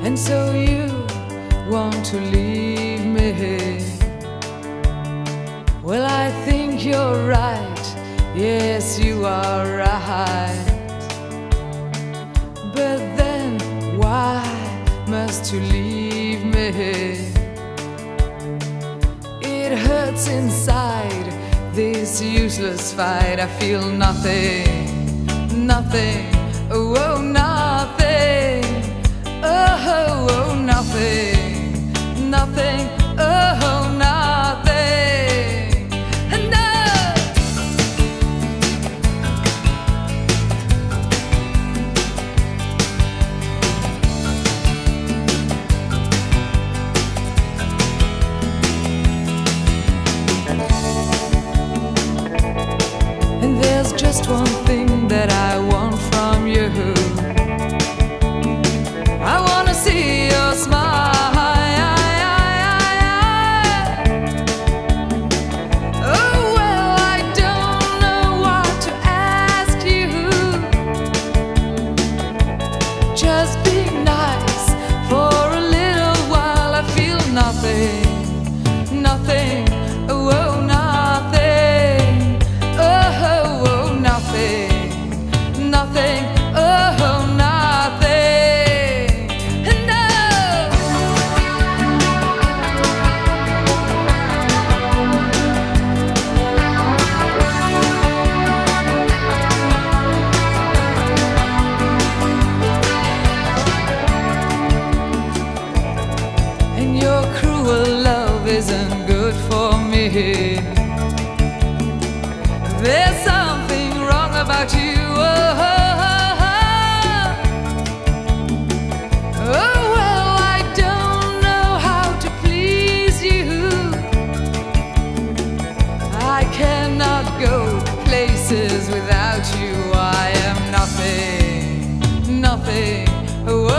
And so you want to leave me. Well, I think you're right. Yes, you are right. But then why must you leave me? It hurts inside, this useless fight. I feel nothing, nothing, oh nothing, oh nothing, nothing, oh nothing. There's just one thing that I want from you. I want to see your smile. Oh well, I don't know what to ask you. Just be nice for a little while. I feel nothing, nothing, oh nothing. Nothing, oh nothing, no. And your cruel love isn't good for me. There's something wrong about you. Without you I am nothing, nothing, oh